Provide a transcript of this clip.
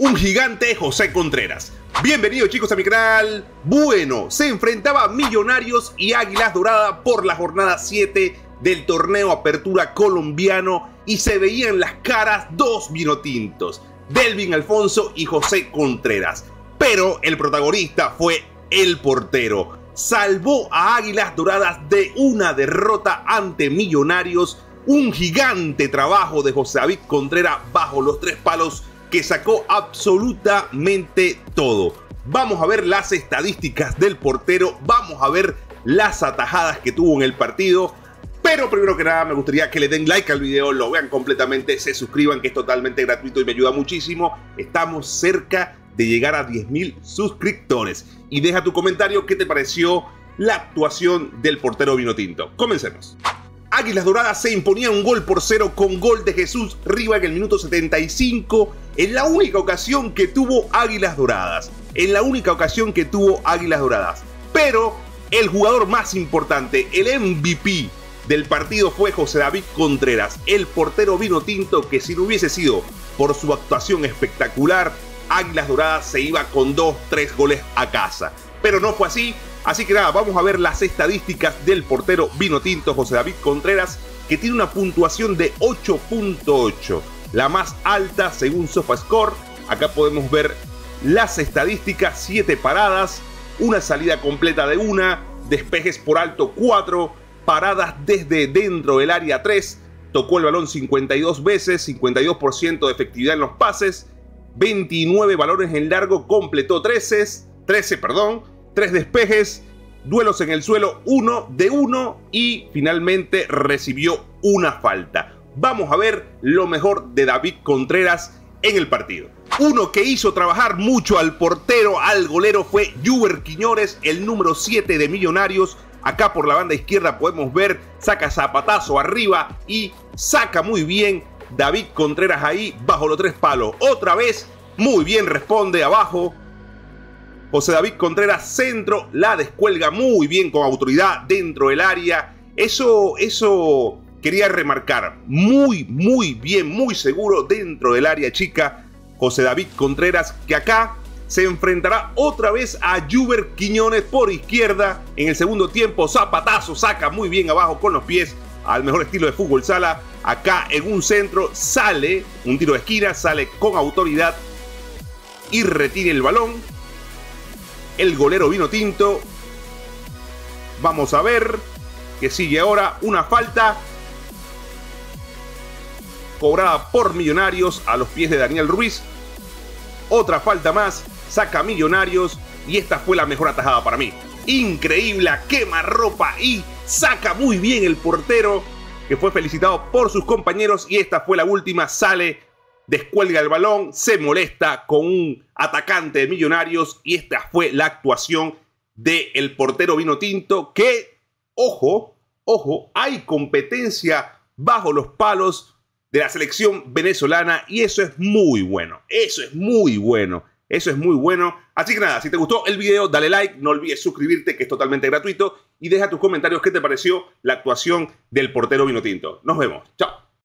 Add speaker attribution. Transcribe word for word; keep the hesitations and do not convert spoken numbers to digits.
Speaker 1: un gigante José Contreras. Bienvenidos chicos a mi canal. Bueno, se enfrentaba Millonarios y Águilas Doradas por la jornada siete del torneo Apertura colombiano y se veían las caras dos vinotintos, Delvin Alfonso y José Contreras. Pero el protagonista fue el portero. Salvó a Águilas Doradas de una derrota ante Millonarios. Un gigante trabajo de José David Contreras bajo los tres palos que sacó absolutamente todo. Vamos a ver las estadísticas del portero, vamos a ver las atajadas que tuvo en el partido. Pero primero que nada me gustaría que le den like al video, lo vean completamente, se suscriban que es totalmente gratuito y me ayuda muchísimo. Estamos cerca de llegar a diez mil suscriptores. Y deja tu comentario qué te pareció la actuación del portero vinotinto. Comencemos. Águilas Doradas se imponía un gol por cero con gol de Jesús Riva en el minuto setenta y cinco. En la única ocasión que tuvo Águilas Doradas. En la única ocasión que tuvo Águilas Doradas. Pero el jugador más importante, el M V P del partido fue José David Contreras. El portero vinotinto que si no hubiese sido por su actuación espectacular, Águilas Doradas se iba con dos, tres goles a casa. Pero no fue así. Así que nada, vamos a ver las estadísticas del portero vinotinto José David Contreras, que tiene una puntuación de ocho punto ocho, la más alta según SofaScore. Acá podemos ver las estadísticas: siete paradas, una salida completa de una, despejes por alto cuatro, paradas desde dentro del área tres, tocó el balón cincuenta y dos veces, cincuenta y dos por ciento de efectividad en los pases, veintinueve balones en largo, completó trece, trece, perdón, tres despejes, duelos en el suelo, uno de uno y finalmente recibió una falta. Vamos a ver lo mejor de David Contreras en el partido. Uno que hizo trabajar mucho al portero, al golero, fue Juber Quiñones, el número siete de Millonarios. Acá por la banda izquierda podemos ver, saca zapatazo arriba y saca muy bien David Contreras ahí bajo los tres palos. Otra vez, muy bien responde abajo José David Contreras, centro, la descuelga muy bien con autoridad dentro del área. Eso, eso quería remarcar. Muy, muy bien, muy seguro dentro del área chica José David Contreras, que acá se enfrentará otra vez a Juber Quiñones por izquierda. En el segundo tiempo, zapatazo, saca muy bien abajo con los pies al mejor estilo de fútbol sala. Acá en un centro sale, un tiro de esquina, sale con autoridad y retiene el balón. El golero vinotinto. Vamos a ver que sigue ahora una falta cobrada por Millonarios a los pies de Daniel Ruiz. Otra falta más, saca Millonarios y esta fue la mejor atajada para mí. Increíble, quemarropa y saca muy bien el portero, que fue felicitado por sus compañeros, y esta fue la última, sale, descuelga el balón, se molesta con un atacante de Millonarios y esta fue la actuación del portero vinotinto que, ojo, ojo, hay competencia bajo los palos de la selección venezolana y eso es muy bueno, eso es muy bueno, eso es muy bueno. Así que nada, si te gustó el video, dale like, no olvides suscribirte que es totalmente gratuito y deja tus comentarios qué te pareció la actuación del portero vinotinto. Nos vemos, chao.